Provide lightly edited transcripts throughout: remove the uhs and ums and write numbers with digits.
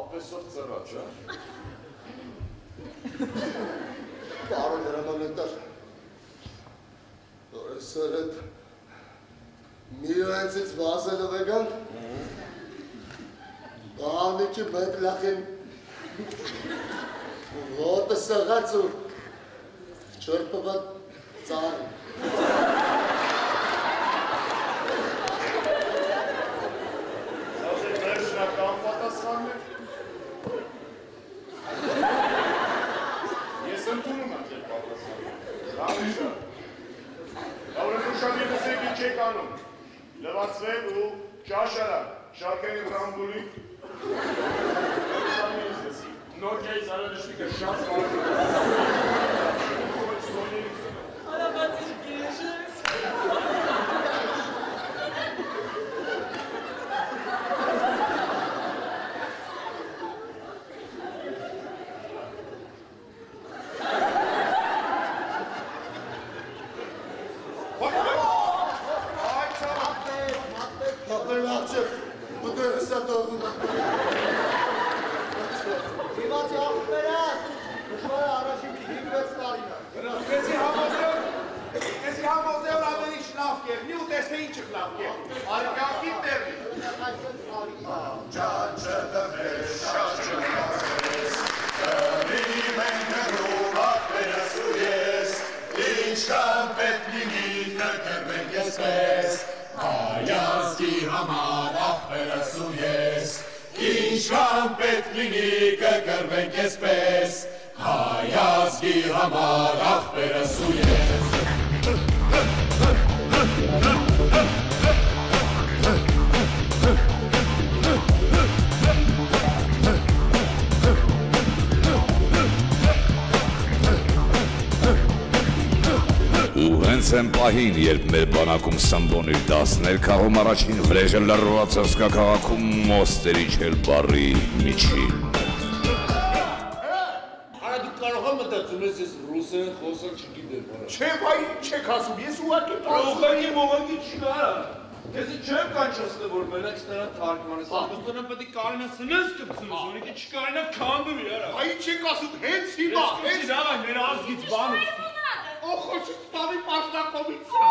Աղբեսով ծրաջ, Պարոն հրամանատար, նորեսար հետ միոյենցից վազելով եկան, բաղանիքի մեկ լախին ոտը սղաց ու չորպված ծարը։ Սազ է վերջնական պատասխանն է։ Ես ընդունում եմ ձեր պատասխանը։ Լավիշա։ Լավրեն ուշադիր եք ինչ եք անում։ Լվացվել ու ճաշարա, շարքերի վրամբուլի։ Նոր կեի զարադշվիկը շատ վարդում։ Արաբատիչ գեշ ես։ Պահին, երբ մեր բանակում սմբոնիր 10-ներ քաղում առաջին վրեժը լռված ասկա քաղաքում մոստերի չել բարի միջին։ Արա դուք կարող եմ մտածում ես ես ռուսերեն խոսալ չգիտեմ, արա։ Չէ, վայ, չեք ասում, ես ուղղակի Ուղղակի մողակի չկա։ Ես չեմ կանչացնեմ, որ մենակ ստանա թարգմանես, ապստոնը պետք է կարենա սնես կպցնես, ունիկի չկարենա քանդվի, արա։ Այ չեք ասում, հենց հիմա, հենց լավ այն մեր ազգից բանից։ О, хочет с вами познакомиться.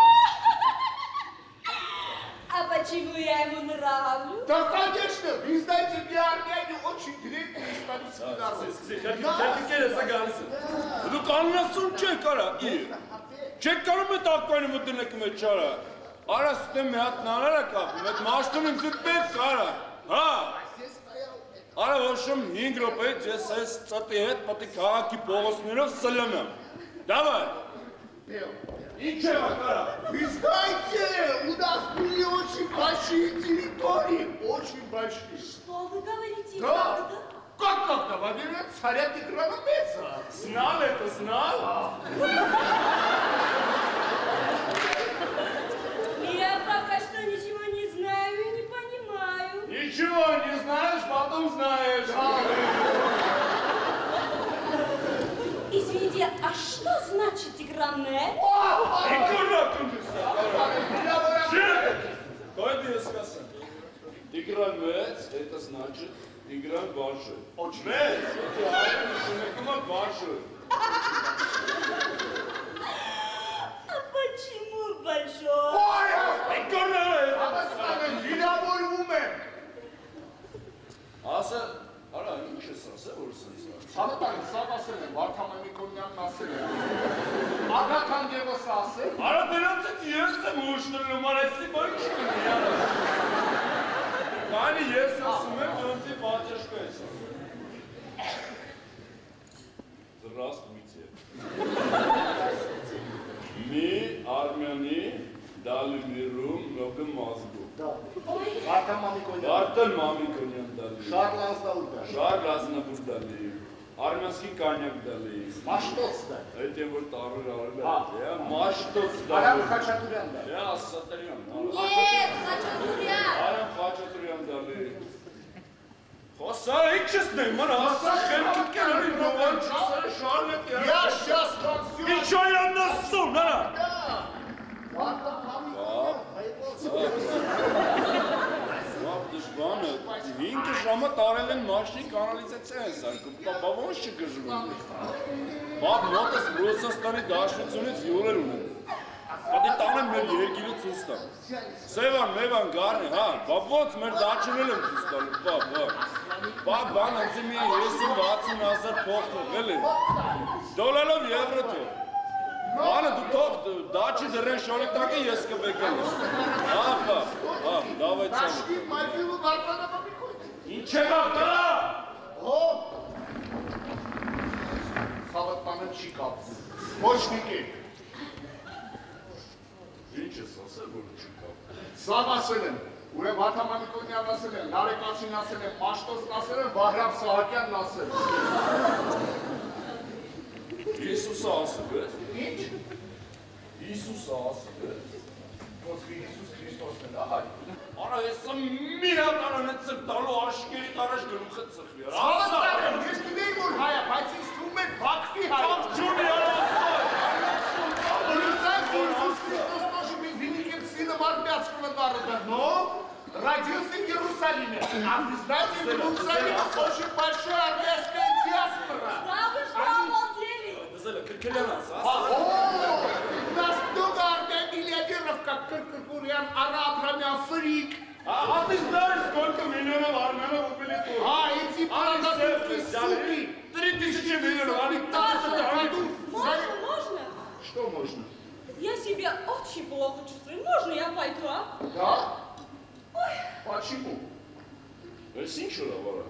А почему я ему нравлюсь? Да, конечно, вы знаете, для Армении очень древний исторический народ. Դու կանոնացում չեք արա, չեք կարող մետ ակվայնը մտնեք մեջ արա, արա ստեմ մի հատ նանարա կապում, էդ մաշտուն ինձ պետք արա, հա, արա ոշում 5 ռոպեից ես այս ծտի հետ պտի քաղաքի պողոսներով սլնեմ, դավայ, ինչ է արա, Вы знаете, у нас были очень большие территории, очень большие. Что вы говорите? Да. Как-то, во время царя Тиграна Меца. Знал это, знал? Я пока что ничего не знаю и не понимаю. Ничего не знаешь, потом знаешь. Извините, а что значит Тигране? Тигран Вец, это значит Тигран Большой. Вец, это Большой. А почему большой? Ой, Ասա, արա, ինչ ես ասա, որ սենց ասա։ Սանտան, սավ ասել եմ, Վարդան Միկոնյանն ասել եմ։ Ագական Գևոս ասել։ Արա, դրանցից ես եմ ուշտնում, արեցի բան չկնի, արա։ Կանի ես ասում եմ, դրանցի պատեշկա ես ասում։ Здравствуйте. Мы, армяне, дали миру много мозгу. Վարդան Միկոնյան։ Վարդան Մամիկոնյան դալի։ Շարլ Ազնավուրդան։ Շարլ Ազնավուրդ դալի։ Արմյանսկի կանյակ դալի։ Մաշտոց դա։ Այդ եմ որ տարր արել է, Մաշտոց դալի։ Արամ Խաչատուրյան դա։ Ասատարյան։ Нет, Хачатурян. Արամ Խաչատուրյան դալի։ Խոսա, ինչ ես նայ, ման ասա, խելքի կերանի նոման չասարը շարլետ Я сейчас танцую. Ինչ այան ասում, նրա։ Վարդան Մամիկոնյան։ Սավ դժբանը, ինքը ժամը տարել են մաշնի կանալիզացիա են սարքում, բա ոնց չգժվում է։ Բա մոտս Ռուսաստանի Դաշնությունից հյուրեր ունեն։ Պատի տանեմ մեր երկիրը ցույց տամ։ Սևան, Մևան, Գառնի, հա, բա ոնց մեր դաչունել եմ ցույց տալու, բա բան անցի մի 50-60,000 փող թողել են։ Դոլարով եվրո թող։ Բանը դու թող դաչի դրեն շորիտակը ես կվեկել եմ։ Հա, դավայցան։ Ինչ է գաղտարա։ Սավատանը չի կապվում։ Ոչ մի կեկ։ Ինչ ես ասել, որ չի կապվում։ Սաղ ասել եմ, ուրեմ Հաթամանիկոնյան ասել եմ, Նարեկացին ասել եմ, Մաշտոցն ասել եմ, Վահրամ Սահակյանն ասել եմ։ Հիսուսը ասել ես։ Ինչ։ Հիսուսը ասել ես։ Ոսկի Հիսուս Քրիստոսն է, ահայ։ Արա ես միրատարան է ծրտալու աշկերի տարաշ գլուխը ծխվի։ Սավատանը, ես գնեի, որ հայա, բայց ինձ թվում է բակվի հայա։ Ջունի արասա։ Иисус Христос тоже великим сыном армянского народа, но родился в Иерусалиме. А вы знаете, в Иерусалиме очень большая армянская диаспора. Да вы что, обалдели? О, у нас много армян-миллионеров, как Кыркыркурян, Араб, Рамян, Фрик. А ты знаешь, сколько миллионов армянов убили турки? А эти продадутки, суки. 3000 миллионов, они Можно? Что можно? Я себя очень плохо чувствую. Можно я пойду, а? Да? Почему? Синчура, вора.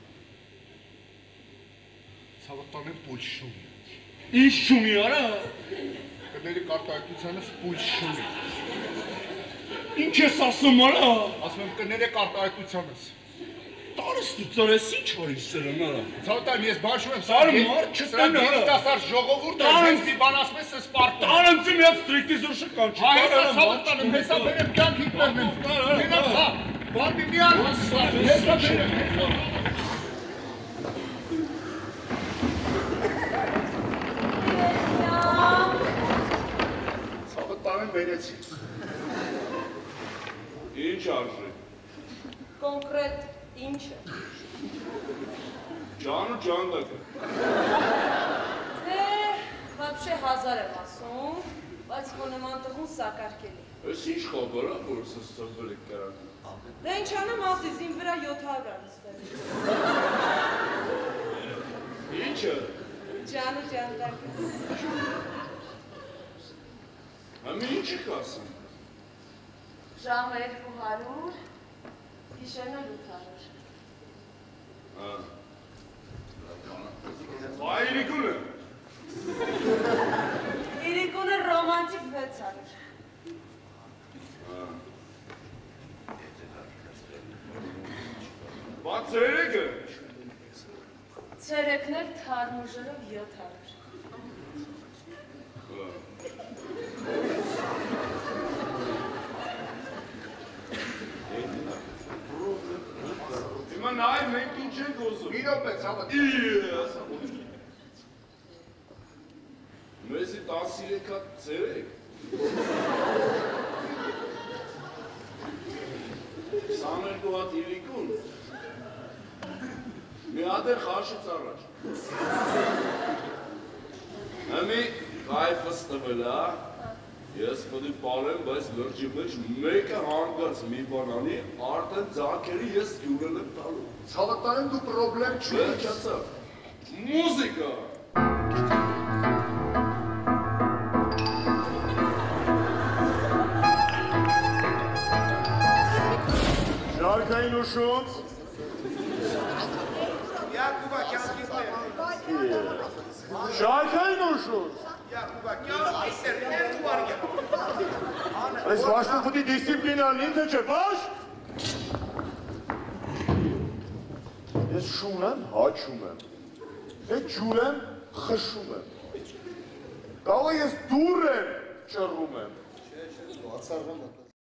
Ցավատանը պուլ շումի։ Ինչ շումի արա։ Կների կարտահայտությանս պուլ շումի։ Ինչ ես ասում արա։ Ասում եմ կների կարտահայտությանս։ Տարս դու ծորես ինչ արի սրան արա։ Ցավատան ես բաշում եմ Սար մարդ չտան արա։ երիտասարդ ժողովուրդ է, ես մի բան ասում ես սպարտը։ Տարանցի մի հատ ստրիկտիզոր շկան չի։ Այս ցավատանը հեսա բերեմ կյանք հիպներն են։ Մենա հա, բան մի արմաս, հեսա բերեմ։ Ցավատանը բերեցի։ Ինչ արժի։ Конкрет ինչ է։ Ջան ու ջանդակը։ Вообще 1000 եմ ասում, բայց քո նման տղուն սակարկելի։ Ես ինչ խաբար է, որ սս ծբրիկ կարան։ Դե ինչ անեմ ասես, իմ վրա 700 նստել։ Ինչը։ Ջան ու ջանդակը։ Համի ինչի կասեմ։ Ժամը 200, գիշերն 800։ Այրիկունը։ Իրիկունը ռոմանտիկ 600։ Բա ծերեկը։ Ցերեկներ թարմուժերով 700։ Հիմա նայ մենք ինչ ենք ուզում։ Մի րոպե, ցավատ։ Մեզի 13 հատ ծերեք։ 22 հատ իրիկուն։ Մի հատ է խաշից առաջ։ Համի կայֆս տվել է, ես պտի պարեմ, բայց լրջի մեջ մեկը հանգած մի բանանի, արդեն ձակերի ես գյուրել եմ տալու։ Ցավատանը դու պրոբլեմ չունես։ Վերջացավ։ Մուզիկա։ Շարքային ուշուց։ Շարքային ուշուց։ Այս վաշտը պտի դիսիպլինան ինձ է չէ, վաշ։ Ես շուն եմ, հաչում եմ, է ջուր եմ, խշում եմ, կարող ես դուր եմ, ճռում եմ։